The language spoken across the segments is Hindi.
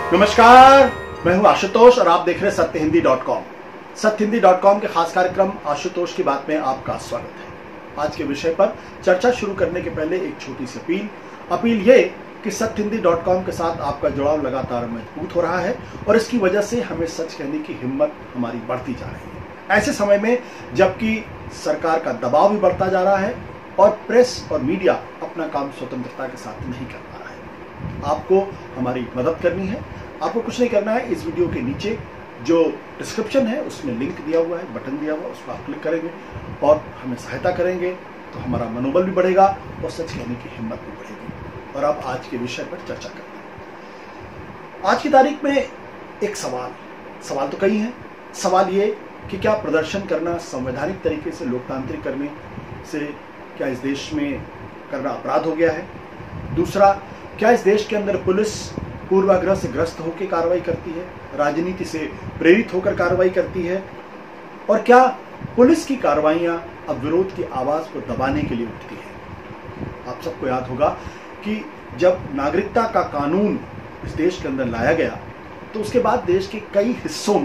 नमस्कार, मैं हूं आशुतोष और आप देख रहे हैं सत्यहिंदी.com। सत्यहिंदी.com के खास कार्यक्रम आशुतोष की बात में आपका स्वागत है। आज के विषय पर चर्चा शुरू करने के पहले एक छोटी सी अपील ये कि सत्यहिंदी.com के साथ आपका जुड़ाव लगातार मजबूत हो रहा है और इसकी वजह से हमें सच कहने की हिम्मत हमारी बढ़ती जा रही है। ऐसे समय में जबकि सरकार का दबाव भी बढ़ता जा रहा है और प्रेस और मीडिया अपना काम स्वतंत्रता के साथ नहीं कर पा रहा है, आपको हमारी मदद करनी है। आपको कुछ नहीं करना है, इस वीडियो के नीचे जो डिस्क्रिप्शन है उसमें लिंक दिया हुआ है, बटन दिया हुआ है, उस पर आप क्लिक करेंगे और हमें सहायता करेंगे तो हमारा मनोबल भी बढ़ेगा और सच कहने की हिम्मत भी बढ़ेगी। और अब आज के विषय पर चर्चा करते हैं। आज की तारीख में एक सवाल तो कई हैं। सवाल ये कि क्या प्रदर्शन करना संवैधानिक तरीके से लोकतांत्रिक करने से क्या इस देश में करना अपराध हो गया है? दूसरा, क्या इस देश के अंदर पुलिस पूर्वाग्रह से ग्रस्त होकर कार्रवाई करती है, राजनीति से प्रेरित होकर कार्रवाई करती है? और क्या पुलिस की कार्रवाइयां अब विरोध की आवाज को दबाने के लिए उठती है? आप सबको याद होगा कि जब नागरिकता का कानून इस देश के अंदर लाया गया तो उसके बाद देश के कई हिस्सों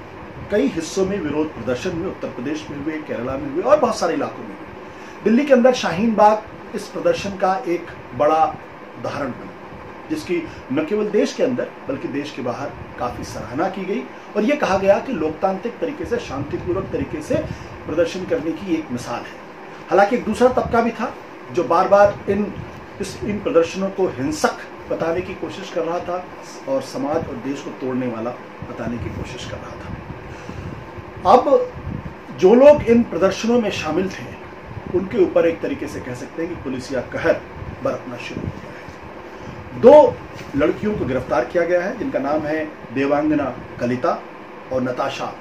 में विरोध प्रदर्शन हुए। उत्तर प्रदेश में हुए, केरला में हुए और बहुत सारे इलाकों में हुए। दिल्ली के अंदर शाहीन बाग इस प्रदर्शन का एक बड़ा उदाहरण बना, जिसकी न केवल देश के अंदर बल्कि देश के बाहर काफी सराहना की गई और यह कहा गया कि लोकतांत्रिक तरीके से, शांतिपूर्वक तरीके से प्रदर्शन करने की एक मिसाल है। हालांकि एक दूसरा तबका भी था जो बार बार इन प्रदर्शनों को हिंसक बताने की कोशिश कर रहा था और समाज और देश को तोड़ने वाला बताने की कोशिश कर रहा था। अब जो लोग इन प्रदर्शनों में शामिल थे उनके ऊपर एक तरीके से कह सकते हैं कि पुलिसिया कहर बरतना शुरू हो गया है। 2 लड़कियों को गिरफ्तार किया गया है जिनका नाम है देवांगना कलिता और नताशा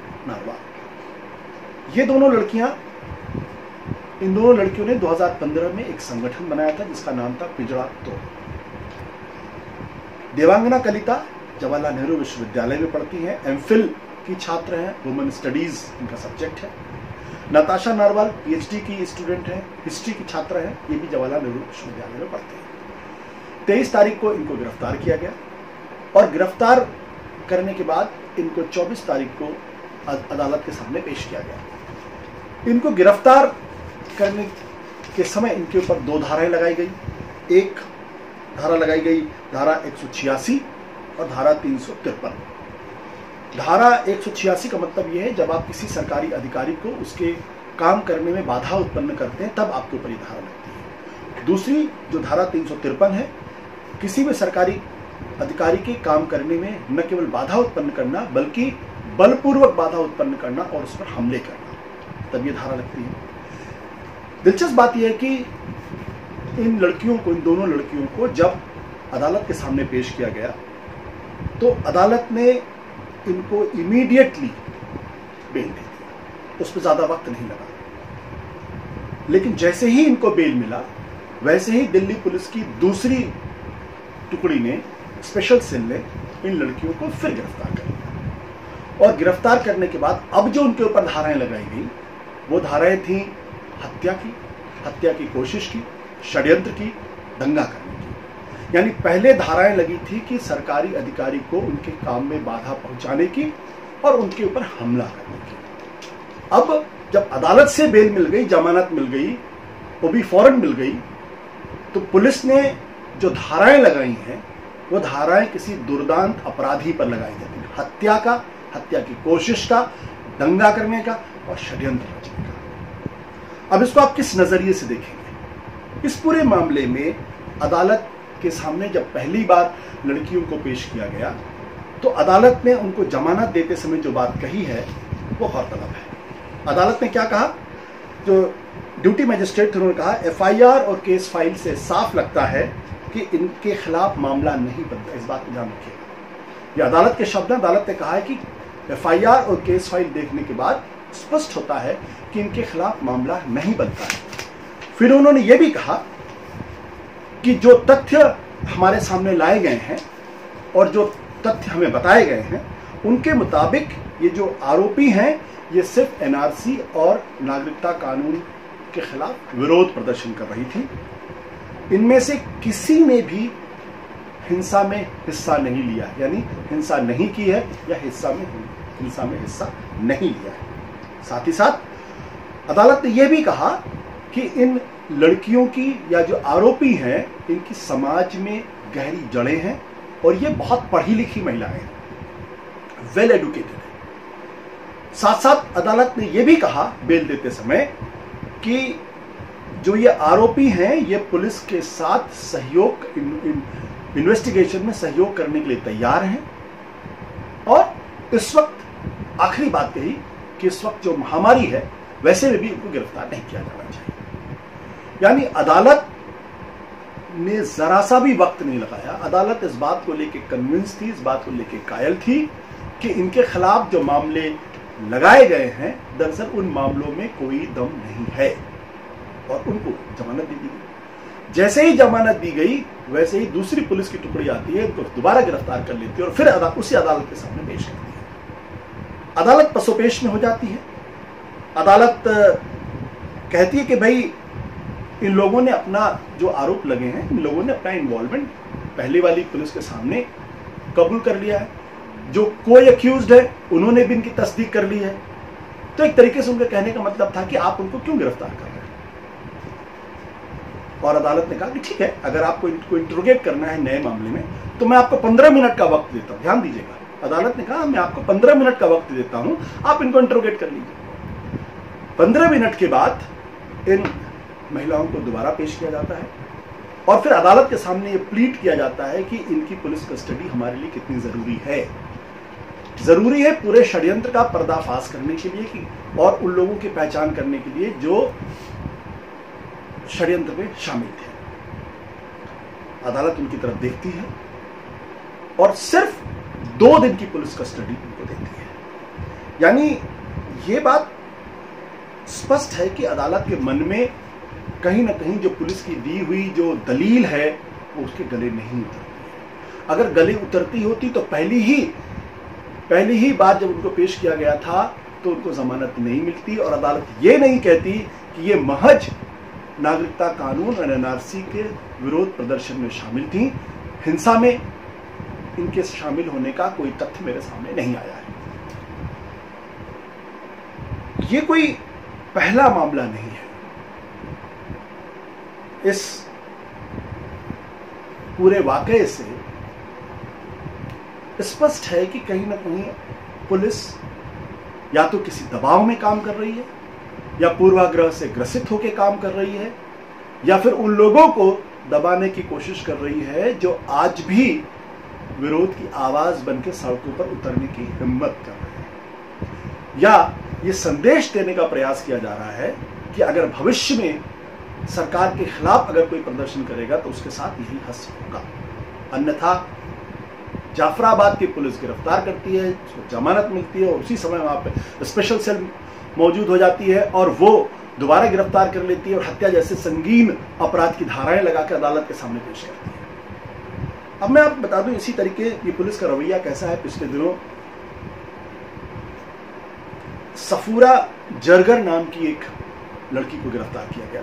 नारवाल। इन दोनों लड़कियों ने 2015 में एक संगठन बनाया था जिसका नाम था पिंजड़ा तोड़। देवांगना कलिता जवाहरलाल नेहरू विश्वविद्यालय में पढ़ती हैं, एमफिल की छात्र हैं, वुमेन स्टडीज इनका सब्जेक्ट है। नताशा नारवाल पीएचडी की स्टूडेंट हैं, हिस्ट्री की छात्र हैं, ये भी जवाहरलाल नेहरू विश्वविद्यालय में पढ़ते हैं। 23 तारीख को इनको गिरफ्तार किया गया और गिरफ्तार करने के बाद इनको 24 तारीख को अदालत के सामने पेश किया गया। इनको गिरफ्तार करने के समय इनके ऊपर 2 धाराएं लगाई गई। एक धारा लगाई गई धारा 186 और धारा 353। धारा 186 का मतलब यह है जब आप किसी सरकारी अधिकारी को उसके काम करने में बाधा उत्पन्न करते हैं तब आपके ऊपर ये धारा लगती है। दूसरी जो धारा 353 है, किसी भी सरकारी अधिकारी के काम करने में न केवल बाधा उत्पन्न करना बल्कि बलपूर्वक बाधा उत्पन्न करना और उस पर हमले करना, तब ये धारा लगती है। दिलचस्प बात यह है कि इन दोनों लड़कियों को जब अदालत के सामने पेश किया गया तो अदालत ने इनको इमीडिएटली बेल दे दिया, उस पर ज्यादा वक्त नहीं लगा। लेकिन जैसे ही इनको बेल मिला वैसे ही दिल्ली पुलिस की दूसरी टुकड़ी ने, स्पेशल सेल ने इन लड़कियों को फिर गिरफ्तार कर लिया। और गिरफ्तार करने के बाद अब जो उनके ऊपर धाराएं लगाई गई वो धाराएं थी हत्या की कोशिश की, षड्यंत्र की, दंगा करने की। यानी पहले धाराएं लगी थी कि सरकारी अधिकारी को उनके काम में बाधा पहुंचाने की और उनके ऊपर हमला करने की। अब जब अदालत से बेल मिल गई, जमानत मिल गई, वो भी फौरन मिल गई, तो पुलिस ने जो धाराएं लगाई हैं वो धाराएं किसी दुर्दांत अपराधी पर लगाई जाती हैं। हत्या की कोशिश का, दंगा करने का और षड्यंत्र रचने का। अब इसको आप किस नजरिए से देखेंगे? इस पूरे मामले में अदालत के सामने जब पहली बार लड़कियों को पेश किया गया तो अदालत ने उनको जमानत देते समय जो बात कही है वो गौरतलब है। अदालत ने क्या कहा? जो ड्यूटी मजिस्ट्रेट थे उन्होंने कहा एफआईआर और केस फाइल से साफ लगता है कि इनके खिलाफ मामला नहीं बनता। इस बात को ध्यान रखिएगा, ये अदालत के शब्द हैं। अदालत ने कहा है कि एफआईआर और केस फाइल देखने के बाद स्पष्ट होता है कि इनके खिलाफ मामला नहीं बनता है। फिर उन्होंने ये भी कहा कि जो तथ्य हमारे सामने लाए गए हैं और जो तथ्य हमें बताए गए हैं उनके मुताबिक ये जो आरोपी हैं ये सिर्फ एनआरसी और नागरिकता कानून के खिलाफ विरोध प्रदर्शन कर रही थी। इनमें से किसी ने भी हिंसा में हिस्सा नहीं लिया, यानी हिंसा नहीं की है या हिंसा में हिस्सा नहीं लिया है। साथ ही साथ अदालत ने यह भी कहा कि इन लड़कियों की या जो आरोपी हैं इनकी समाज में गहरी जड़ें हैं और ये बहुत पढ़ी लिखी महिलाएं हैं, वेल एडुकेटेड है। साथ साथ अदालत ने यह भी कहा बेल देते समय कि जो ये आरोपी हैं ये पुलिस के साथ सहयोग इन्वेस्टिगेशन में सहयोग करने के लिए तैयार हैं और इस वक्त आखिरी बात कही कि इस वक्त जो महामारी है वैसे में भी इनको गिरफ्तार नहीं किया जाना चाहिए। यानी अदालत ने जरा सा भी वक्त नहीं लगाया। अदालत इस बात को लेकर कन्विंस थी, इस बात को लेकर कायल थी कि इनके खिलाफ जो मामले लगाए गए हैं दरअसल उन मामलों में कोई दम नहीं है और उनको जमानत दे दी गई। जैसे ही जमानत दी गई वैसे ही दूसरी पुलिस की टुकड़ी आती है, इनको दोबारा गिरफ्तार कर लेती है और फिर उसी अदालत के सामने पेश करती है। अदालत पसोपेश में हो जाती है। अदालत कहती है कि भाई इन लोगों ने अपना जो आरोप लगे हैं, इन लोगों ने अपना इन्वॉल्वमेंट पहले वाली पुलिस के सामने कबूल कर लिया है। जो कोई अक्यूज्ड है उन्होंने भी इनकी तस्दीक कर ली है। तो एक तरीके से उनके कहने का मतलब था कि आप उनको क्यों गिरफ्तार कर रहे हैं। और अदालत ने कहा कि ठीक है, अगर आपको इनको इंट्रोगेट करना है नए मामले में तो मैं आपको 15 मिनट का वक्त देता हूं। ध्यान दीजिएगा, अदालत ने कहा मैं आपको 15 मिनट का वक्त देता हूं, आप इनको इंट्रोगेट कर लीजिए। 15 मिनट के बाद इन महिलाओं को दोबारा पेश किया जाता है और फिर अदालत के सामने ये प्लीट किया जाता है कि इनकी पुलिस कस्टडी हमारे लिए कितनी जरूरी है। जरूरी है पूरे षड्यंत्र का पर्दाफाश करने के लिए कि और उन लोगों की पहचान करने के लिए जो षड्यंत्र में शामिल थे। अदालत उनकी तरफ देखती है और सिर्फ 2 दिन की पुलिस कस्टडी उनको देती है। यानी ये बात स्पष्ट है कि अदालत के मन में कहीं ना कहीं जो पुलिस की दी हुई जो दलील है वो उसके गले नहीं उतरती है। अगर गले उतरती होती तो पहली ही बार जब उनको पेश किया गया था तो उनको जमानत नहीं मिलती और अदालत ये नहीं कहती कि ये महज नागरिकता कानून और एनआरसी के विरोध प्रदर्शन में शामिल थी, हिंसा में इनके शामिल होने का कोई तथ्य मेरे सामने नहीं आया है। ये कोई पहला मामला नहीं है। इस पूरे वाकये से स्पष्ट है कि कहीं ना कहीं पुलिस या तो किसी दबाव में काम कर रही है या पूर्वाग्रह से ग्रसित होकर काम कर रही है या फिर उन लोगों को दबाने की कोशिश कर रही है जो आज भी विरोध की आवाज बनकर सड़कों पर उतरने की हिम्मत कर रहे हैं। या ये संदेश देने का प्रयास किया जा रहा है कि अगर भविष्य में सरकार के खिलाफ अगर कोई प्रदर्शन करेगा तो उसके साथ यही हश्र होगा। अन्यथा जाफराबाद की पुलिस गिरफ्तार करती है, उसको जमानत मिलती है और उसी समय वहां पे स्पेशल सेल मौजूद हो जाती है और वो दोबारा गिरफ्तार कर लेती है और हत्या जैसे संगीन अपराध की धाराएं लगाकर अदालत के सामने पेश करती है। अब मैं आपको बता दूं इसी तरीके ये पुलिस का रवैया कैसा है। पिछले दिनों सफूरा जरगर नाम की एक लड़की को गिरफ्तार किया गया।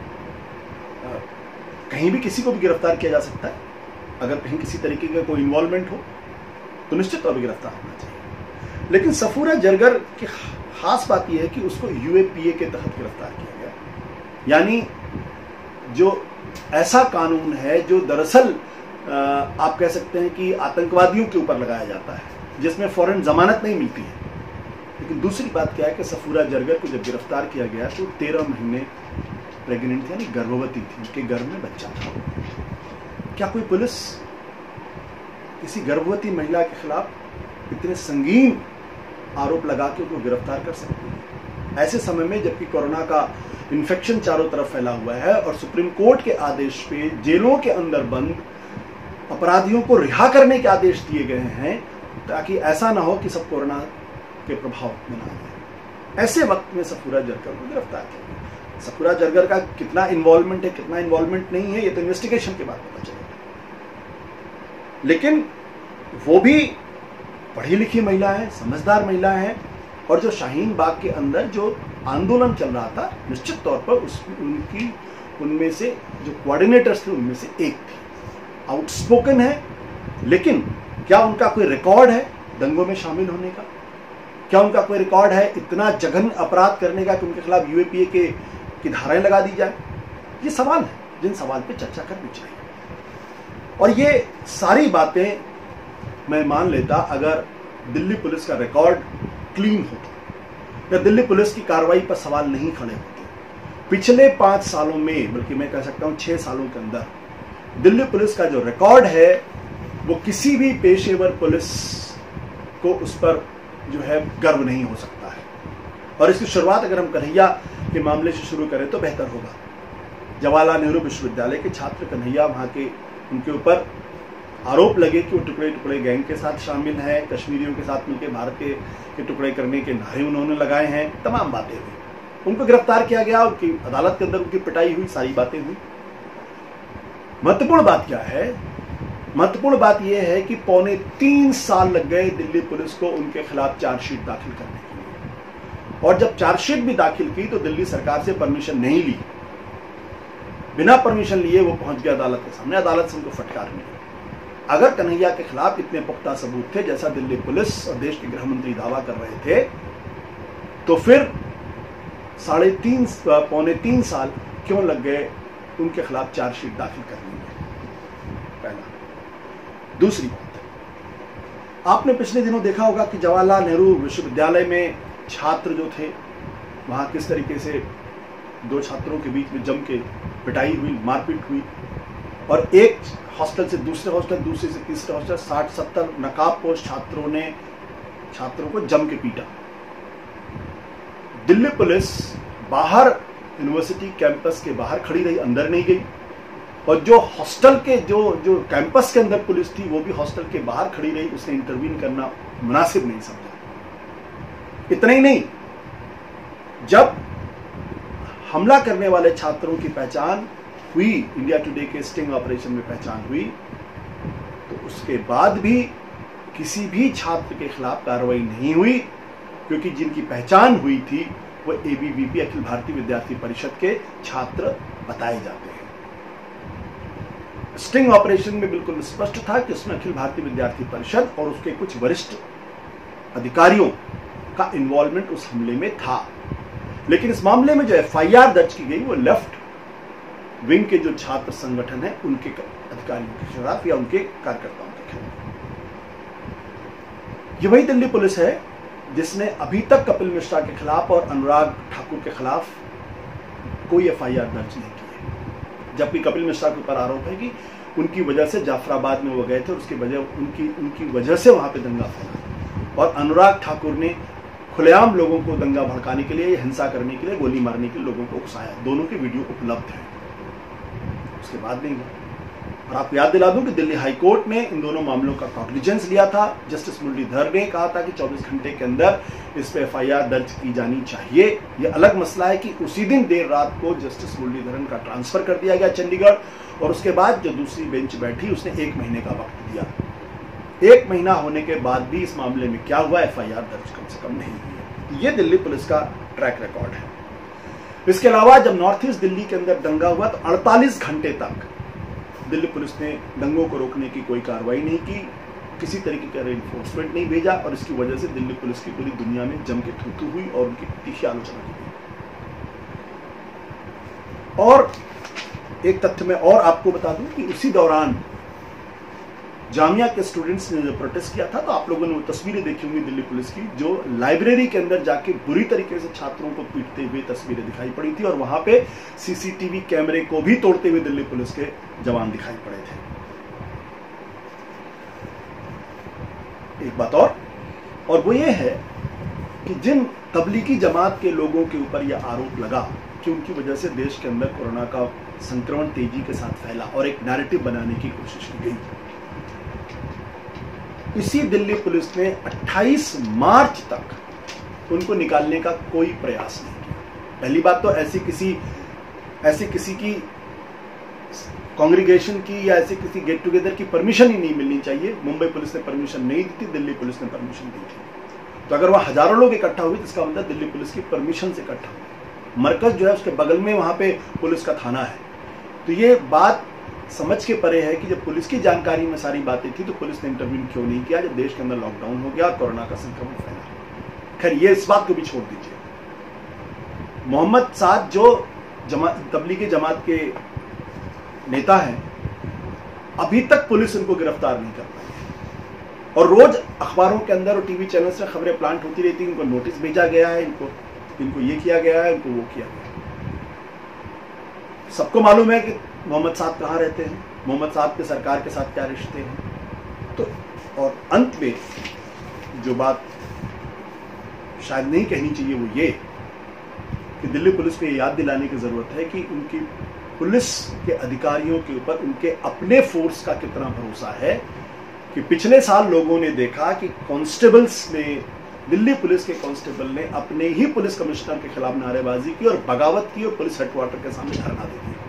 कहीं भी किसी को भी गिरफ्तार किया जा सकता है। अगर कहीं किसी तरीके का कोई इन्वॉल्वमेंट हो तो निश्चित तौर पर गिरफ्तार होना चाहिए। लेकिन सफूरा जरगर की खास बात यह है कि उसको यूएपीए के तहत गिरफ्तार किया गया। यानी जो ऐसा कानून है जो दरअसल आप कह सकते हैं कि आतंकवादियों के ऊपर लगाया जाता है, जिसमें फौरन जमानत नहीं मिलती है। लेकिन दूसरी बात क्या है कि सफूरा जरगर को जब गिरफ्तार किया गया तो 13 महीने प्रेग्नेंट थी, यानी गर्भवती थी, उसके गर्भ में बच्चा था। क्या कोई पुलिस किसी गर्भवती महिला के खिलाफ इतने संगीन आरोप लगा के उसको गिरफ्तार कर सकती है? ऐसे समय में जबकि कोरोना का इन्फेक्शन चारों तरफ फैला हुआ है और सुप्रीम कोर्ट के आदेश पे जेलों के अंदर बंद अपराधियों को रिहा करने के आदेश दिए गए हैं ताकि ऐसा ना हो कि सब कोरोना के प्रभाव में ना आए। ऐसे वक्त में सफूरा जरगर को गिरफ्तार किया गया। सफूरा जरगर का कितना इन्वॉल्वमेंट है कितना इन्वॉल्वमेंट नहीं है ये तो इन्वेस्टिगेशन के बाद पता चलेगा। लेकिन वो भी पढ़ी लिखी महिला है, समझदार महिला है और जो शाहीन बाग के अंदर जो आंदोलन चल रहा था निश्चित तौर पर उनमें से जो कोऑर्डिनेटर्स थे उनमें से एक थी। आउटस्पोकन है, लेकिन क्या उनका कोई रिकॉर्ड है दंगों में शामिल होने का? क्या उनका कोई रिकॉर्ड है इतना जघन्य अपराध करने का कि उनके खिलाफ यूएपीए की धाराएं लगा दी जाए? ये सवाल है जिन सवाल पे चर्चा करनी चाहिए। और ये सारी बातें मैं मान लेता अगर दिल्ली पुलिस का रिकॉर्ड क्लीन होता या दिल्ली पुलिस की कार्रवाई पर सवाल नहीं खड़े होते। पिछले 5 सालों में, बल्कि मैं कह सकता हूं 6 सालों के अंदर, दिल्ली पुलिस का जो रिकॉर्ड है वो किसी भी पेशेवर पुलिस को उस पर जो है गर्व नहीं हो सकता है। और इसकी शुरुआत अगर हम कन्हैया के मामले से शुरू करें तो बेहतर होगा। जवाहरलाल नेहरू विश्वविद्यालय के छात्र कन्हैया, वहां के उनके ऊपर आरोप लगे कि वो टुकड़े टुकड़े गैंग के साथ शामिल है, कश्मीरियों के साथ मिलकर भारत के टुकड़े करने के नारे उन्होंने लगाए हैं, तमाम बातें हुई। उनको गिरफ्तार किया गया, उनकी अदालत के अंदर उनकी पिटाई हुई, सारी बातें हुई। महत्वपूर्ण बात क्या है? महत्वपूर्ण बात यह है कि 3.25 साल लग गए दिल्ली पुलिस को उनके खिलाफ चार्जशीट दाखिल करने के लिए। और जब चार्जशीट भी दाखिल की तो दिल्ली सरकार से परमिशन नहीं ली, बिना परमिशन लिए वो पहुंच गया अदालत के सामने। अदालत से उनको फटकार मिली। अगर कन्हैया के खिलाफ इतने पुख्ता सबूत थे जैसा दिल्ली पुलिस और देश के गृह मंत्री दावा कर रहे थे, तो फिर 3.5 साल क्यों लग गए उनके खिलाफ चार्जशीट दाखिल करने में? पहला। दूसरी बात, आपने पिछले दिनों देखा होगा कि जवाहरलाल नेहरू विश्वविद्यालय में छात्र जो थे, वहां किस तरीके से 2 छात्रों के बीच में जम के पिटाई हुई, मारपीट हुई, और एक हॉस्टल से दूसरे हॉस्टल, दूसरे से तीसरे हॉस्टल 60-70 नकाबपोश छात्रों को जम के पीटा। दिल्ली पुलिस बाहर यूनिवर्सिटी कैंपस के बाहर खड़ी रही, अंदर नहीं गई। और जो हॉस्टल के जो कैंपस के अंदर पुलिस थी वो भी हॉस्टल के बाहर खड़ी रही, उसने इंटरवीन करना मुनासिब नहीं समझा। इतना ही नहीं, जब हमला करने वाले छात्रों की पहचान हुई, इंडिया टुडे के स्टिंग ऑपरेशन में पहचान हुई, तो उसके बाद भी किसी भी छात्र के खिलाफ कार्रवाई नहीं हुई, क्योंकि जिनकी पहचान हुई थी वो एबीवीपी, अखिल भारतीय विद्यार्थी परिषद के छात्र बताए जाते हैं। स्टिंग ऑपरेशन में बिल्कुल स्पष्ट था कि उसमें अखिल भारतीय विद्यार्थी परिषद और उसके कुछ वरिष्ठ अधिकारियों का इन्वॉल्वमेंट उस हमले में था। लेकिन इस मामले में जो एफआईआर दर्ज की गई वो लेफ्ट विंग के जो छात्र संगठन है उनके अधिकारियों के खिलाफ या उनके कार्यकर्ताओं के खिलाफ। ये वही दिल्ली पुलिस है जिसने अभी तक कपिल मिश्रा के खिलाफ और अनुराग ठाकुर के खिलाफ कोई एफआईआर दर्ज नहीं की है, जबकि कपिल मिश्रा के ऊपर आरोप है कि उनकी वजह से जाफराबाद में वो गए थे और उसकी वजह उनकी वजह से वहां पे दंगा फैला, और अनुराग ठाकुर ने खुलेआम लोगों को दंगा भड़काने के लिए, हिंसा करने के लिए, गोली मारने के लिए लोगों को उकसाया। दोनों की वीडियो उपलब्ध है। उसके बाद नहीं हुआ। और आपको याद दिला दूं कि दिल्ली हाईकोर्ट ने इन दोनों मामलों का कॉग्निजेंस लिया था। जस्टिस मुरलीधर ने कहा था कि 24 घंटे के अंदर इस पे एफआईआर दर्ज की जानी चाहिए। यह अलग मसला है कि उसी दिन देर रात को जस्टिस मुरलीधरन का ट्रांसफर कर दिया गया चंडीगढ़, और उसके बाद जो दूसरी बेंच बैठी उसने 1 महीने का वक्त दिया। 1 महीना होने के बाद भी इस मामले में क्या हुआ, एफआईआर दर्ज कम से कम नहीं हुई है। ये दिल्ली पुलिस का ट्रैक रिकॉर्ड है। इसके अलावा जब नॉर्थ ईस्ट दिल्ली के अंदर दंगा हुआ तो 48 घंटे तक दिल्ली पुलिस ने दंगों को रोकने की कोई कार्रवाई नहीं की, किसी तरीके का रेनफोर्समेंट नहीं भेजा, और इसकी वजह से दिल्ली पुलिस की पूरी दुनिया में जम के थू हुई और उनकी तीखी आलोचना की गई। और एक तथ्य मैं और आपको बता दूं कि उसी दौरान जामिया के स्टूडेंट्स ने जो प्रोटेस्ट किया था, तो आप लोगों ने वो तस्वीरें देखी होंगी दिल्ली पुलिस की, जो लाइब्रेरी के अंदर जाके बुरी तरीके से छात्रों को पीटते हुए तस्वीरें दिखाई पड़ी थी, और वहां पे सीसीटीवी कैमरे को भी तोड़ते हुए दिल्ली पुलिस के जवान दिखाई पड़े थे। एक बात और वो ये है कि जिन तबलीगी जमात के लोगों के ऊपर यह आरोप लगा कि उनकी वजह से देश के अंदर कोरोना का संक्रमण तेजी के साथ फैला और एक नैरेटिव बनाने की कोशिश की गई, इसी दिल्ली पुलिस ने 28 मार्च तक उनको निकालने का कोई प्रयास नहीं किया। पहली बात तो ऐसी किसी की कांग्रीगेशन की या ऐसे किसी गेट टुगेदर की परमिशन ही नहीं मिलनी चाहिए। मुंबई पुलिस ने परमिशन नहीं दी थी, दिल्ली पुलिस ने परमिशन दी थी। तो अगर वहां हजारों लोग इकट्ठा हुए तो इसका मतलब दिल्ली पुलिस की परमिशन से इकट्ठा हुए। मरकज जो है उसके बगल में वहां पे पुलिस का थाना है। तो ये बात समझ के परे है कि जब पुलिस की जानकारी में सारी बातें थी तो पुलिस ने इंटरव्यू क्यों नहीं किया जब देश के अंदर लॉकडाउन हो गया, कोरोना का संक्रमण फैला। खैर ये इस बात को भी छोड़ दीजिए। मोहम्मद साद जो तबलीगी जमात के नेता हैं, अभी तक पुलिस उनको गिरफ्तार नहीं कर पाई और रोज अखबारों के अंदर और टीवी चैनल से खबरें प्लांट होती रहती हैं, इनको नोटिस भेजा गया है, इनको ये किया गया है, इनको वो किया गया है। सबको मालूम है कि मोहम्मद साद कहाँ रहते हैं, मोहम्मद साद के सरकार के साथ क्या रिश्ते हैं। तो और अंत में जो बात शायद नहीं कहनी चाहिए वो ये कि दिल्ली पुलिस को ये याद दिलाने की जरूरत है कि उनकी पुलिस के अधिकारियों के ऊपर उनके अपने फोर्स का कितना भरोसा है कि पिछले साल लोगों ने देखा कि कांस्टेबल्स ने, दिल्ली पुलिस के कांस्टेबल ने अपने ही पुलिस कमिश्नर के खिलाफ नारेबाजी की और बगावत की और पुलिस हेडक्वार्टर के सामने धरना दे दिया।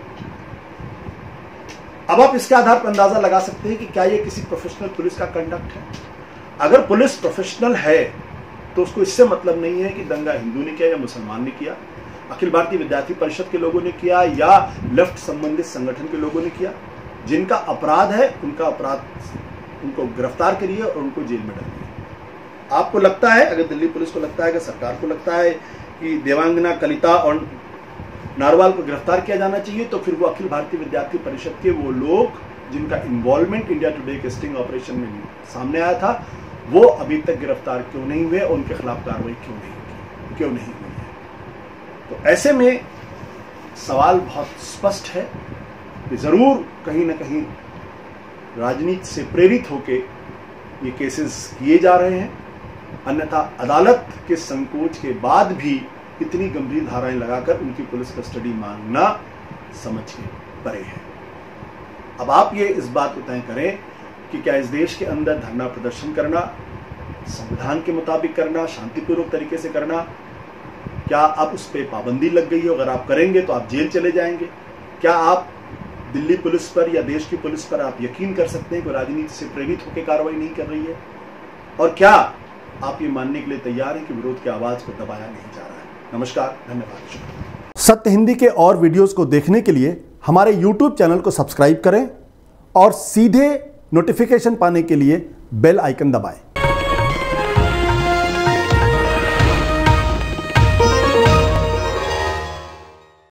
अब आप इसके आधार पर अंदाजा लगा सकते हैं कि क्या यह किसी प्रोफेशनल पुलिस का कंडक्ट है। अगर पुलिस प्रोफेशनल है तो उसको इससे मतलब नहीं है कि दंगा हिंदू ने किया या मुसलमान ने किया, अखिल भारतीय विद्यार्थी परिषद के लोगों ने किया या लेफ्ट संबंधित संगठन के लोगों ने किया। जिनका अपराध है उनका अपराध, उनको गिरफ्तार करिए और उनको जेल में डालिए। आपको लगता है, अगर दिल्ली पुलिस को लगता है, अगर सरकार को लगता है कि देवांगना, कलिता और नारवाल को गिरफ्तार किया जाना चाहिए, तो फिर वो अखिल भारतीय विद्यार्थी परिषद के वो लोग जिनका इन्वॉल्वमेंट इंडिया टुडे के स्टिंग ऑपरेशन में सामने आया था, वो अभी तक गिरफ्तार क्यों नहीं हुए और उनके खिलाफ कार्रवाई क्यों नहीं हुई है। तो ऐसे में सवाल बहुत स्पष्ट है कि जरूर कहीं ना कहीं राजनीति से प्रेरित होकर ये केसेस किए जा रहे हैं, अन्यथा अदालत के संकोच के बाद भी इतनी गंभीर धाराएं लगाकर उनकी पुलिस कस्टडी मांगना समझ के परे है। अब आप ये इस बात को तय करें कि क्या इस देश के अंदर धरना प्रदर्शन करना, संविधान के मुताबिक करना, शांतिपूर्वक तरीके से करना, क्या आप उस पर पाबंदी लग गई है? अगर आप करेंगे तो आप जेल चले जाएंगे। क्या आप दिल्ली पुलिस पर या देश की पुलिस पर आप यकीन कर सकते हैं कि राजनीति से प्रेरित होकर कार्रवाई नहीं कर रही है? और क्या आप ये मानने के लिए तैयार हैं कि विरोध की आवाज को दबाया नहीं जा रहा है? नमस्कार, धन्यवाद। सत्य हिंदी के और वीडियोस को देखने के लिए हमारे YouTube चैनल को सब्सक्राइब करें और सीधे नोटिफिकेशन पाने के लिए बेल आइकन दबाएं।